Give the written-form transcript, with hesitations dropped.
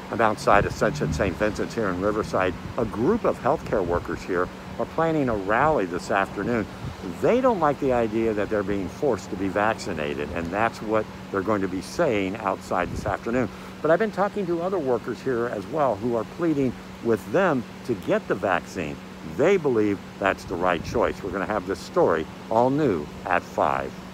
I'm outside Ascension St Vincent's here in Riverside. A group of healthcare workers here are planning a rally this afternoon. They don't like the idea that they're being forced to be vaccinated, and that's what they're going to be saying outside this afternoon. But I've been talking to other workers here as well who are pleading with them to get the vaccine. They believe that's the right choice. We're going to have this story all new at 5.